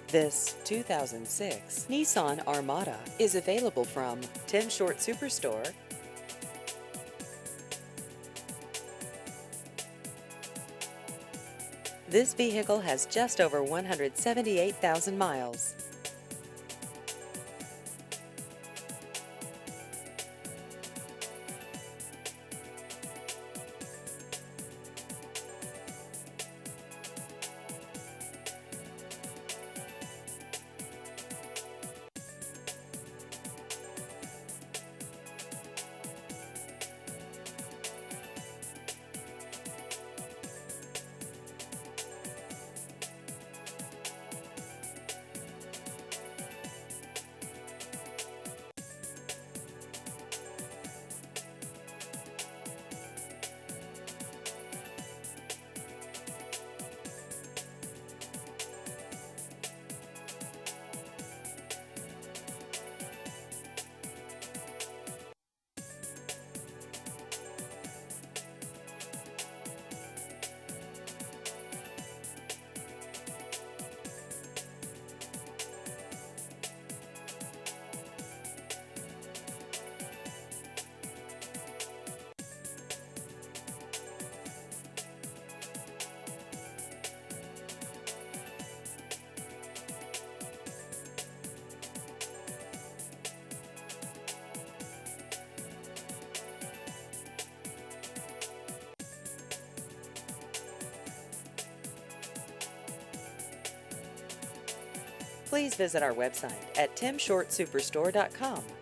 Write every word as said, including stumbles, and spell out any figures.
This two thousand six Nissan Armada is available from Tim Short Superstore. This vehicle has just over one hundred seventy-eight thousand miles. Please visit our website at tim short superstore dot com.